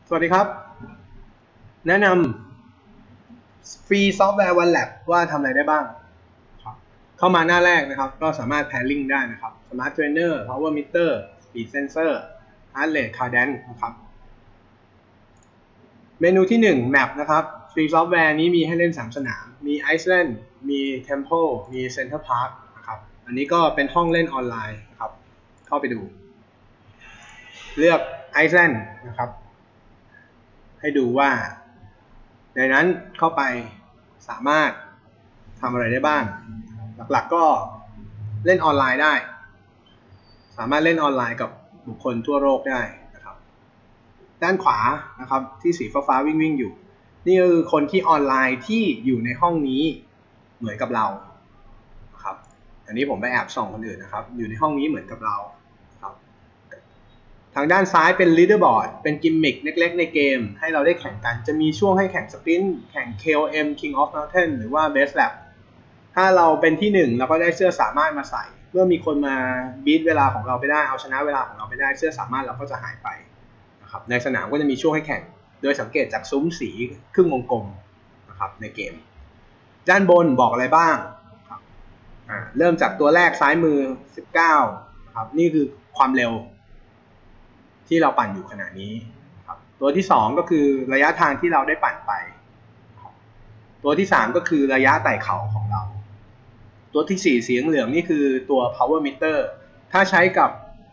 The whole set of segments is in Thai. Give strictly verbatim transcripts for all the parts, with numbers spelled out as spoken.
สวัสดีครับแนะนำฟรีซอฟต์แวร์ วัน แลบ ว่าทำอะไรได้บ้างเข้ามาหน้าแรกนะครับก็สามารถ pairing ได้นะครับ Smart Trainer Power Meter Speed Sensor Heart Rate Cadence นะครับเมนูที่หนึ่ง Map นะครับฟรีซอฟต์แวร์นี้มีให้เล่นสามสนามมี Iceland มี Temple มี Center Park นะครับอันนี้ก็เป็นห้องเล่นออนไลน์นะครับเข้าไปดูเลือก Iceland นะครับให้ดูว่าในนั้นเข้าไปสามารถทำอะไรได้บ้างหลักๆก็เล่นออนไลน์ได้สามารถเล่นออนไลน์กับบุคคลทั่วโลกได้นะครับด้านขวานะครับที่สีฟ้าๆวิ่งๆอยู่นี่คือคนที่ออนไลน์ที่อยู่ในห้องนี้เหมือนกับเราครับอันนี้ผมไปแอบส่องคนอื่นนะครับอยู่ในห้องนี้เหมือนกับเราครับทางด้านซ้ายเป็น leaderboard เป็นกิมมิคเล็กๆในเกมให้เราได้แข่งกันจะมีช่วงให้แข่งสปรินต์แข่ง เค โอ เอ็ม King of Mountain หรือว่า Best Lap ถ้าเราเป็นที่หนึ่งเราก็ได้เสื้อสามารถมาใส่เมื่อมีคนมาบีทเวลาของเราไปได้เอาชนะเวลาของเราไปได้เสื้อสามารถเราก็จะหายไปนะครับในสนามก็จะมีช่วงให้แข่งโดยสังเกตจากซุ้มสีครึ่งวงกลมนะครับในเกมด้านบนบอกอะไรบ้างครับเริ่มจากตัวแรกซ้ายมือสิบเก้าครับนี่คือความเร็วที่เราปั่นอยู่ขณะนี้ครับตัวที่สองก็คือระยะทางที่เราได้ปั่นไปตัวที่สามก็คือระยะไต่เขาของเราตัวที่สี่สีเหลืองนี่คือตัว power meter ถ้าใช้กับ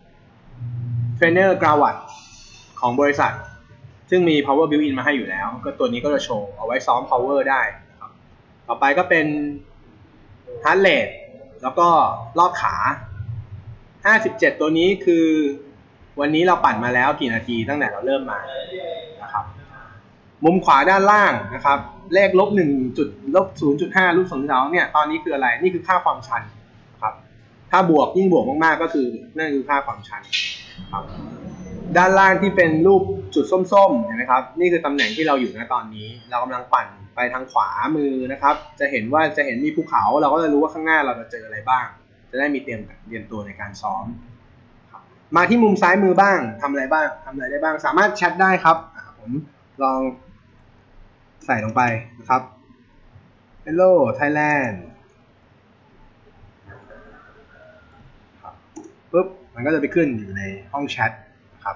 Fener Grawat ของบริษัทซึ่งมี power built in มาให้อยู่แล้วก็ตัวนี้ก็จะโชว์เอาไว้ซ้อม power ได้ครับต่อไปก็เป็น heart rate แล้วก็รอบขาห้าสิบเจ็ดตัวนี้คือวันนี้เราปั่นมาแล้วกี่นาทีตั้งแต่เราเริ่มมานะครับมุมขวาด้านล่างนะครับเลขลบหนึ่งจุดลบศูนย์จุดห้ารูปสองดาวเนี่ยตอนนี้คืออะไรนี่คือค่าความชันครับถ้าบวกยิ่งบวกมากๆก็คือนั่นคือค่าความชันครับด้านล่างที่เป็นรูปจุดส้มๆเห็นไหมครับนี่คือตำแหน่งที่เราอยู่ณตอนนี้เรากำลังปั่นไปทางขวามือนะครับจะเห็นว่าจะเห็นมีภูเขาเราก็จะรู้ว่าข้างหน้าเราจะเจออะไรบ้างจะได้มีเตรียมเตรียมตัวในการซ้อมมาที่มุมซ้ายมือบ้างทำอะไรบ้างทำอะไรได้บ้างสามารถแชทได้ครับผมลองใส่ลงไปนะครับ Hello Thailand ปุ๊บมันก็จะไปขึ้นอยู่ในห้องแชทนะครับ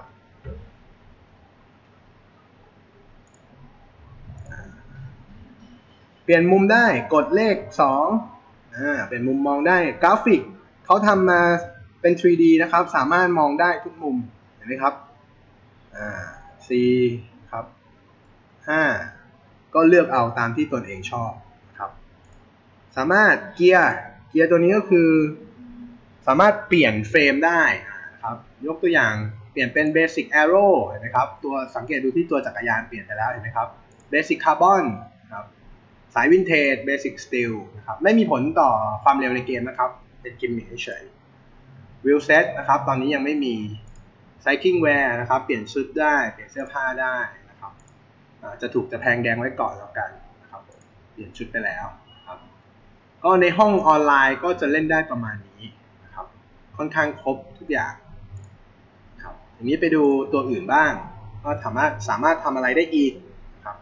เปลี่ยนมุมได้กดเลขสองอ่าเป็นมุมมองได้กราฟิกเขาทำมาเป็น ทรี ดี นะครับสามารถมองได้ทุกมุมเห็นไหมครับอ่า C ครับห้าก็เลือกเอาตามที่ตนเองชอบครับสามารถเกียร์เกียร์ตัวนี้ก็คือสามารถเปลี่ยนเฟรมได้ครับยกตัวอย่างเปลี่ยนเป็น Basic Aero เห็นไหมครับตัวสังเกตดูที่ตัวจักรยานเปลี่ยนไปแล้วเห็นไหมครับ Basic Carbon ครับสายวินเทจ Basic Steel นะครับไม่มีผลต่อความเร็วในเกมนะครับเป็นกิมมิคเฉย Wheel Set นะครับตอนนี้ยังไม่มี Cycling Wear นะครับเปลี่ยนชุดได้เปลี่ยนเสื้อผ้าได้นะครับจะถูกจะแพงแดงไว้ก่อนแล้วกันนะครับเปลี่ยนชุดไปแล้วครับก็ในห้องออนไลน์ก็จะเล่นได้ประมาณนี้นะครับค่อนข้างครบทุกอย่างครับอย่างนี้ไปดูตัวอื่นบ้างก็สามารถสามารถทำอะไรได้อีกครับ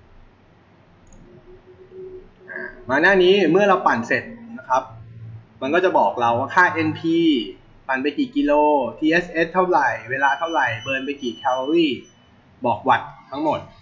มาหน้านี้เมื่อเราปั่นเสร็จนะครับมันก็จะบอกเราว่าค่า เอ็น พี ปั่นไปกี่กิโล ที เอส เอส เท่าไหร่เวลาเท่าไหร่เบิร์นไปกี่แคลอรี่บอกวัตต์ทั้งหมด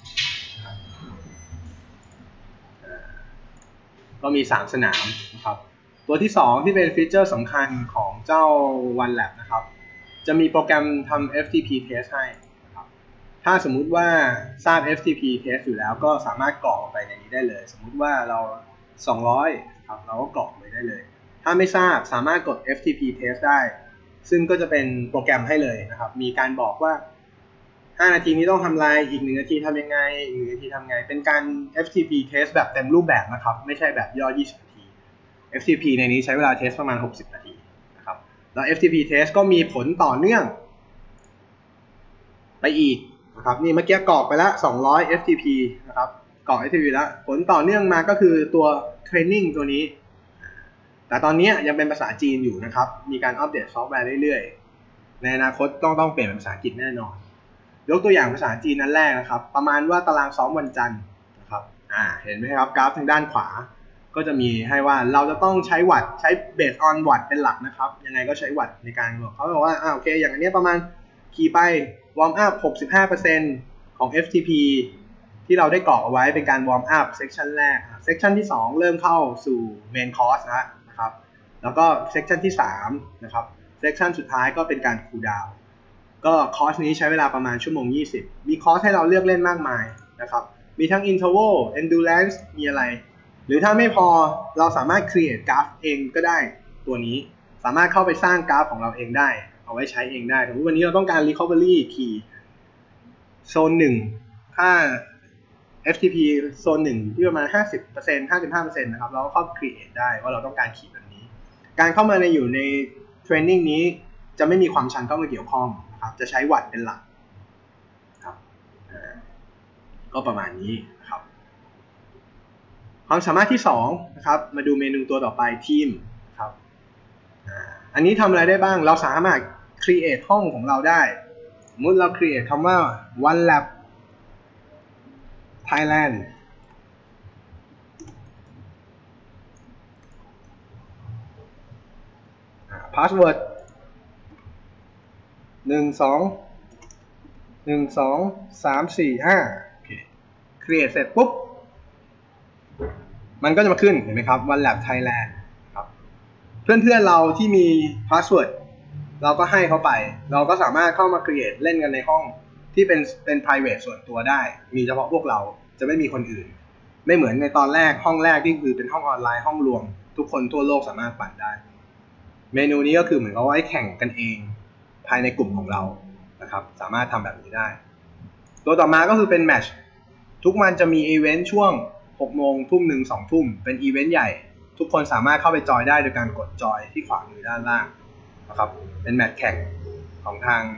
ก็มีสามสนามนะครับตัวที่สองที่เป็นฟีเจอร์สำคัญของเจ้า วัน แลบ นะครับจะมีโปรแกรมทำ เอฟ ที พี test ให้นะครับถ้าสมมุติว่าทราบ เอฟ ที พี test อยู่แล้วก็สามารถกรอกไปในนี้ได้เลยสมมุติว่าเราสองร้อยครับเราก็กรอกไปได้เลยถ้าไม่ทราบสามารถกด เอฟ ที พี test ได้ซึ่งก็จะเป็นโปรแกรมให้เลยนะครับมีการบอกว่าห้านาทีนี้ต้องทำอะไรอีกหนึ่งนาทีทำยังไงอีกหนึ่งนาทีทำไงเป็นการ เอฟ ที พี test แบบเต็มรูปแบบนะครับไม่ใช่แบบย่อยี่สิบนาที เอฟ ที พี ในนี้ใช้เวลาเทสประมาณหกสิบนาทีนะครับแล้ว เอฟ ที พี test ก็มีผลต่อเนื่องไปอีกนะครับนี่เมื่อกี้กรอกไปแล้วสองร้อย เอฟ ที พี นะครับกรอก เอฟ ที พี แล้วผลต่อเนื่องมาก็คือตัว training ตัวนี้แต่ตอนนี้ยังเป็นภาษาจีนอยู่นะครับมีการอัปเดตซอฟต์แวร์เรื่อยๆในอนาคตต้องต้องเปลี่ยนเป็นภาษาอังกฤษแน่นอนยกตัวอย่างภาษาจีนนั้นแรกนะครับประมาณว่าตารางซ้อมวันจันทร์นะครับอ่าเห็นไหมครับกราฟทางด้านขวาก็จะมีให้ว่าเราจะต้องใช้วัตต์ใช้เบสออนวัตต์เป็นหลักนะครับยังไงก็ใช้วัตต์ในการบอกเขาบอกว่าอ่าโอเคอย่างอันนี้ประมาณขี่ไปวอร์มอัพ หกสิบห้าเปอร์เซ็นต์ ของ เอฟ ที พี ที่เราได้กรอกเอาไว้เป็นการวอร์มอัพเซสชันแรกเซสชันที่สองเริ่มเข้าสู่เมนคอร์สแล้วนะครับแล้วก็เซสชันที่สามนะครับเซสชันสุดท้ายก็เป็นการคูลดาวน์ก็คอร์สนี้ใช้เวลาประมาณชั่วโมงยี่สิบมีคอร์สให้เราเลือกเล่นมากมายนะครับมีทั้ง interval endurance มีอะไรหรือถ้าไม่พอเราสามารถ create กราฟเองก็ได้ตัวนี้สามารถเข้าไปสร้างกราฟของเราเองได้เอาไว้ใช้เองได้สมมติวันนี้เราต้องการ recovery ขี่โซนหนึ่งถ้า เอฟ ที พี โซนหนึ่งที่ประมาณ ห้าสิบเปอร์เซ็นต์ ห้าสิบห้าเปอร์เซ็นต์ นะครับเราก็เข้า create ได้ว่าเราต้องการขี่แบบนี้การเข้ามาในอยู่ในเทรนนิ่งนี้จะไม่มีความชันเข้ามาเกี่ยวข้องนะครับจะใช้วัตต์เป็นหลักครับก็ประมาณนี้นะครับความสามารถที่สองนะครับมาดูเมนูตัวต่อไปทีมครับอันนี้ทำอะไรได้บ้างเราสามารถ create ห้องของเราได้สมมติเรา create คำว่า one lab Thailandพาสเวิร์ดหนึ่งสองหนึ่งสองสามสี่ห้าโอเค create เสร็จปุ๊บมันก็จะมาขึ้นเห็นไหมครับ One Lab Thailand ครับเพื่อนๆเราที่มีพาสเวิร์ดเราก็ให้เขาไปเราก็สามารถเข้ามา create เล่นกันในห้องที่เป็นเป็น private ส่วนตัวได้มีเฉพาะพวกเราจะไม่มีคนอื่นไม่เหมือนในตอนแรกห้องแรกที่คือเป็นห้องออนไลน์ห้องรวมทุกคนทั่วโลกสามารถปั่นได้เมนูนี้ก็คือเหมือนกับว่าให้แข่งกันเองภายในกลุ่มของเรานะครับสามารถทำแบบนี้ได้ตัวต่อมาก็คือเป็นแมตช์ทุกวันจะมีอีเวนต์ช่วงหกโมงทุ่มหนึ่งสองทุ่มเป็นอีเวนต์ใหญ่ทุกคนสามารถเข้าไปจอยได้โดยการกดจอยที่ขวามือด้านล่างนะครับเป็นแมตช์แข่งของทาง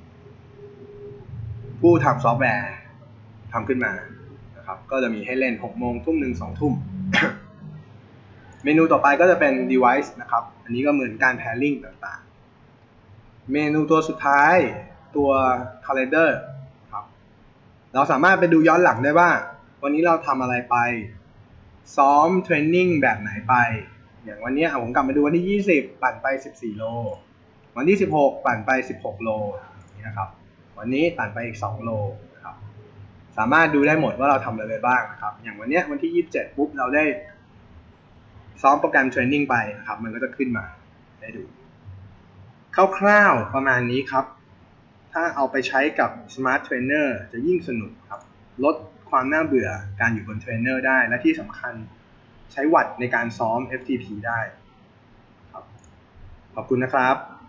ผู้ทำซอฟต์แวร์ทำขึ้นมานะครับก็จะมีให้เล่นหกโมงทุ่มหนึ่งสองทุ่ม เมนูต่อไปก็จะเป็น device นะครับอันนี้ก็เหมือนการ pairing ต่างๆเมนูตัวสุดท้ายตัว calendar ครับเราสามารถไปดูย้อนหลังได้ว่าวันนี้เราทำอะไรไปซ้อมเทรนนิ่งแบบไหนไปอย่างวันนี้ผมกลับมาดูวันที่ยี่สิบปั่นไปสิบสี่โลวันที่สิบหกปั่นไปสิบหกโลนี่นะครับวันนี้ปั่นไปอีกสองโลนะครับสามารถดูได้หมดว่าเราทำอะไรไปบ้างนะครับอย่างวันนี้วันที่ยี่สิบเจ็ดปุ๊บเราได้ซ้อมโปรแกรมเทรนนิ่งไปนะครับมันก็จะขึ้นมาได้ดูคร่าวๆประมาณนี้ครับถ้าเอาไปใช้กับ Smart Trainer จะยิ่งสนุกครับลดความน่าเบื่อการอยู่บนเทรนเนอร์ได้และที่สำคัญใช้วัตต์ในการซ้อม เอฟ ที พี ได้ครับขอบคุณนะครับ